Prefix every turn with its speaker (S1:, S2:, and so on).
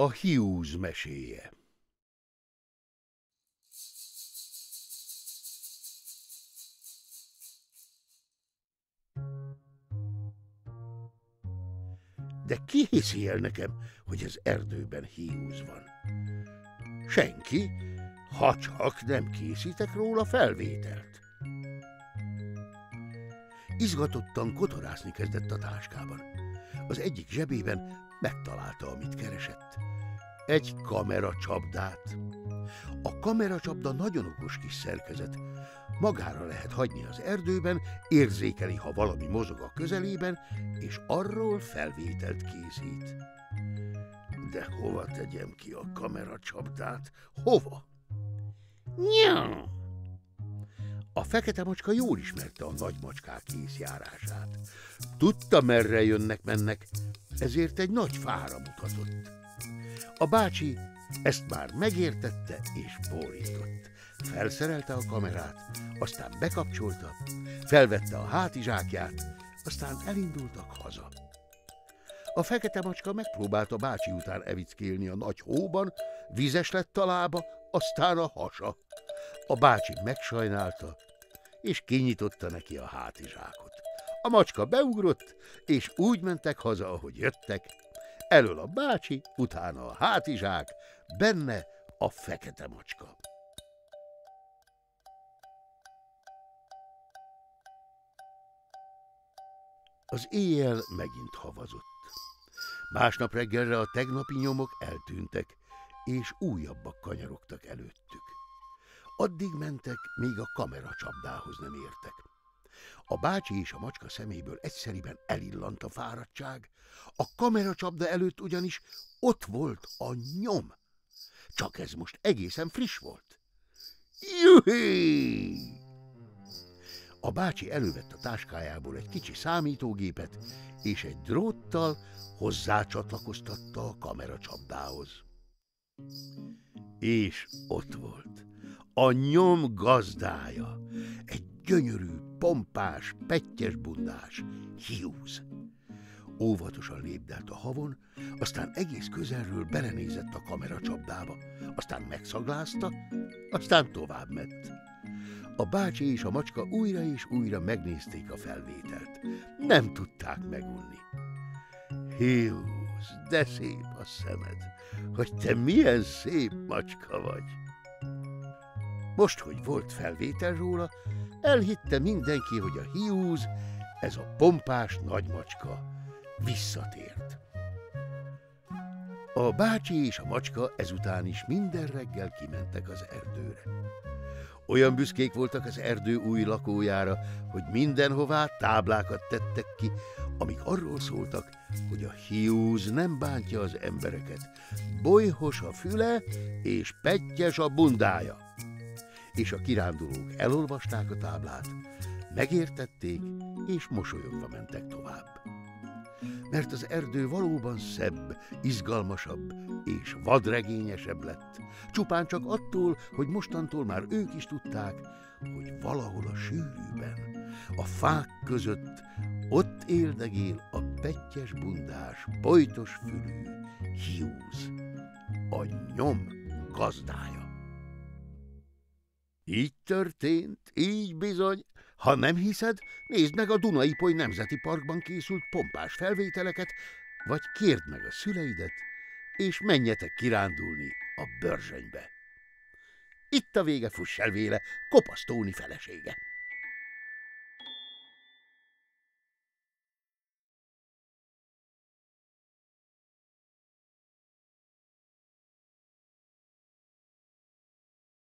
S1: A Hughes meséje. De ki hiszi el nekem, hogy az erdőben Hughes van? Senki, ha csak nem készítek róla felvételt. Izgatottan kotorászni kezdett a táskában. Az egyik zsebében megtalálta, amit keresett. Egy kameracsapdát. A kameracsapda nagyon okos kis szerkezet. Magára lehet hagyni az erdőben, érzékeli, ha valami mozog a közelében, és arról felvételt készít. De hova tegyem ki a kameracsapdát? Hova? Nyá! A fekete macska jól ismerte a nagy macskák észjárását. Tudta, merre jönnek-mennek, ezért egy nagy fára mutatott. A bácsi ezt már megértette és bólintott. Felszerelte a kamerát, aztán bekapcsolta, felvette a hátizsákját, aztán elindultak haza. A fekete macska megpróbálta bácsi után evickélni a nagy hóban, vizes lett a lába, aztán a hasa. A bácsi megsajnálta, és kinyitotta neki a hátizsákot. A macska beugrott, és úgy mentek haza, ahogy jöttek. Elől a bácsi, utána a hátizsák, benne a fekete macska. Az éjjel megint havazott. Másnap reggelre a tegnapi nyomok eltűntek, és újabbak kanyarogtak előttük. Addig mentek, míg a kameracsapdához nem értek. A bácsi és a macska szeméből egyszeriben elillant a fáradtság, a kameracsapda előtt ugyanis ott volt a nyom. Csak ez most egészen friss volt. Juhé! A bácsi elővett a táskájából egy kicsi számítógépet, és egy dróttal hozzácsatlakoztatta a kameracsapdához. És ott volt a nyom gazdája, egy gyönyörű, pompás, pettyes bundás, Hughes. Óvatosan lépdelt a havon, aztán egész közelről belenézett a kameracsapdába, aztán megszaglázta, aztán tovább ment. A bácsi és a macska újra és újra megnézték a felvételt. Nem tudták megunni. Hughes, de szép a szemed, hogy te milyen szép macska vagy. Most, hogy volt felvétel róla, elhitte mindenki, hogy a Hughes, ez a pompás nagy macska, visszatért. A bácsi és a macska ezután is minden reggel kimentek az erdőre. Olyan büszkék voltak az erdő új lakójára, hogy mindenhová táblákat tettek ki, amik arról szóltak, hogy a Hughes nem bántja az embereket, bolyhos a füle és pettyes a bundája. És a kirándulók elolvasták a táblát, megértették, és mosolyogva mentek tovább. Mert az erdő valóban szebb, izgalmasabb és vadregényesebb lett, csupán csak attól, hogy mostantól már ők is tudták, hogy valahol a sűrűben, a fák között ott éldegél a pettyes bundás, bojtos fülű Hughes, a nyom gazdája. Így történt, így bizony. Ha nem hiszed, nézd meg a Duna-Ipoly Nemzeti Parkban készült pompás felvételeket, vagy kérd meg a szüleidet, és menjetek kirándulni a Börzsönybe. Itt a vége, fuss el véle, Kopasz Tóni felesége.